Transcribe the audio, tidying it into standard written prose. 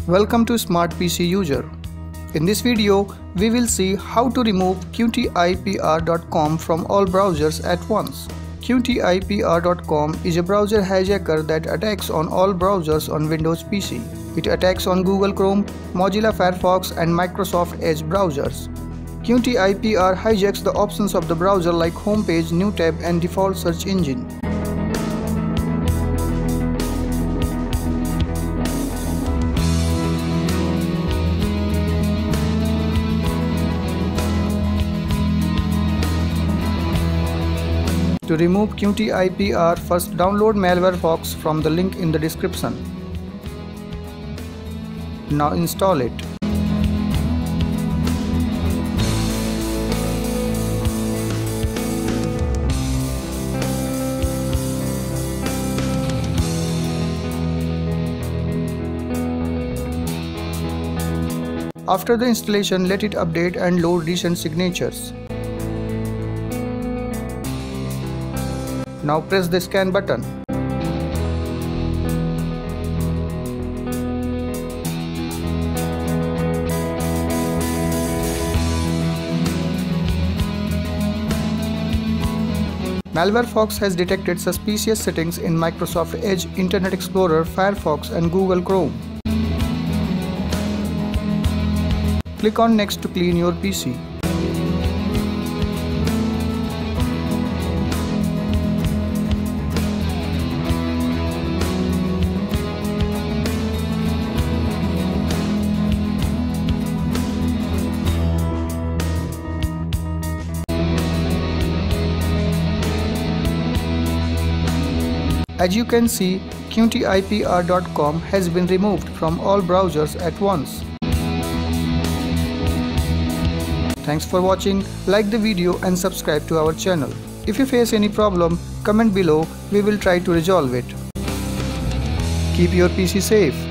Welcome to Smart PC User. In this video, we will see how to remove qtipr.com from all browsers at once. qtipr.com is a browser hijacker that attacks on all browsers on Windows PC. It attacks on Google Chrome, Mozilla Firefox and Microsoft Edge browsers. qtipr hijacks the options of the browser like homepage, new tab and default search engine. To remove qtipr, first download Mozilla Firefox from the link in the description. Now install it. After the installation, let it update and load recent signatures. Now press the scan button. Mozilla Firefox has detected suspicious settings in Microsoft Edge, Internet Explorer, Firefox and Google Chrome. Click on Next to clean your PC. As you can see, qtipr.com has been removed from all browsers at once. Thanks for watching, like the video and subscribe to our channel. If you face any problem, comment below, we will try to resolve it. Keep your PC safe.